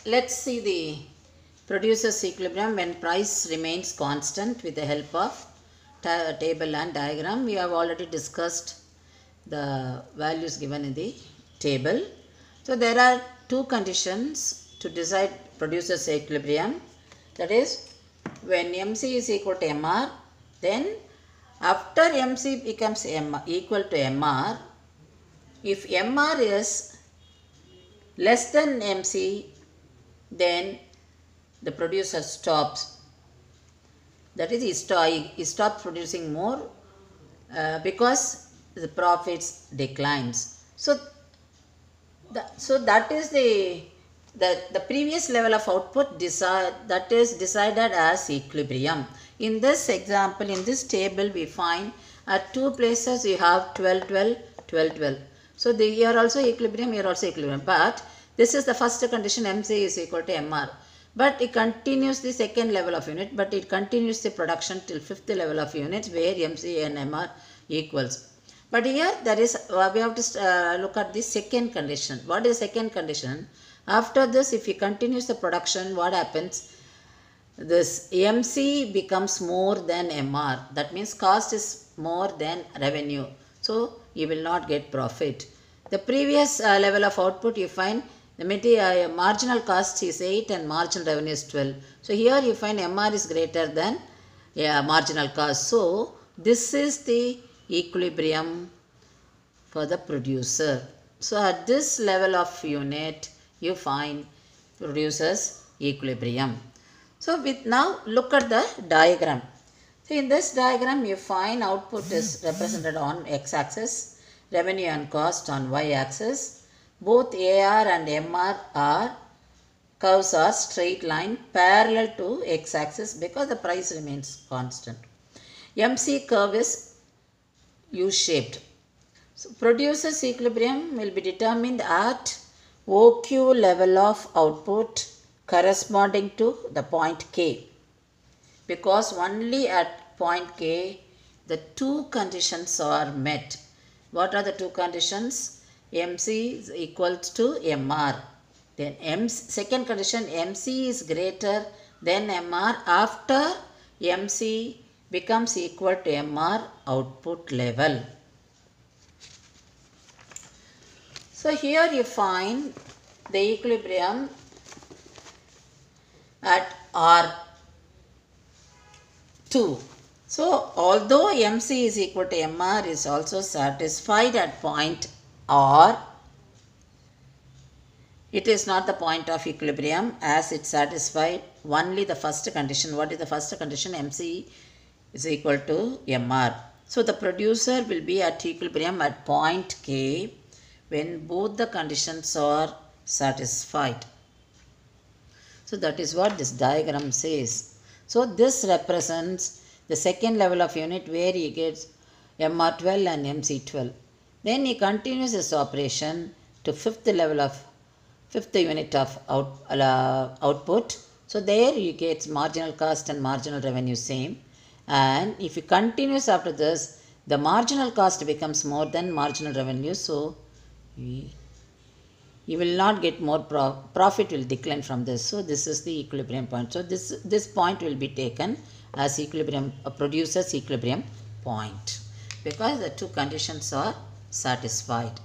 let's see the producer's equilibrium when price remains constant with the help of table and diagram. We have already discussed the values given in the table. So there are two conditions to decide producer's equilibrium. That is, when MC is equal to MR, then after MC becomes equal to MR, if MR is less than MC, then the producer stops. That is, he stops producing more because the profits declines. So that is the previous level of output that is decided as equilibrium. In this example, in this table, we find at two places you have 12, 12, 12, 12. So here also equilibrium, here also equilibrium. But this is the first condition, MC is equal to MR. But it continues the second level of unit, but it continues the production till fifth level of units where MC and MR equals. But here there is, we have to look at the second condition. What is the second condition? After this, if he continues the production, what happens? This MC becomes more than MR. That means cost is more than revenue. So you will not get profit. The previous level of output, you find the marginal cost is 8 and marginal revenue is 12. So here you find MR is greater than marginal cost. So this is the equilibrium for the producer. So at this level of unit, you find producer's equilibrium. So now look at the diagram. So in this diagram, you find output is represented on x-axis, revenue and cost on y-axis. Both AR and MR curves are straight line parallel to x-axis because the price remains constant. MC curve is U-shaped. So producer's equilibrium will be determined at OQ level of output corresponding to the point K, because only at point K the two conditions are met. What are the two conditions? MC is equal to MR. Then second condition, MC is greater than MR after MC becomes equal to MR output level. So here you find the equilibrium at R2. So although MC is equal to MR is also satisfied at point R, it is not the point of equilibrium as it satisfied only the first condition. What is the first condition? MC is equal to MR. So the producer will be at equilibrium at point K when both the conditions are satisfied. So that is what this diagram says. So this represents the second level of unit where he gets MR12 and MC12. Then he continues his operation to fifth unit of output. So there he gets marginal cost and marginal revenue same. And if he continues after this, the marginal cost becomes more than marginal revenue. So he will not get more profit will decline from this. So this is the equilibrium point. So this point will be taken as equilibrium, producer's equilibrium point, because the two conditions are satisfied.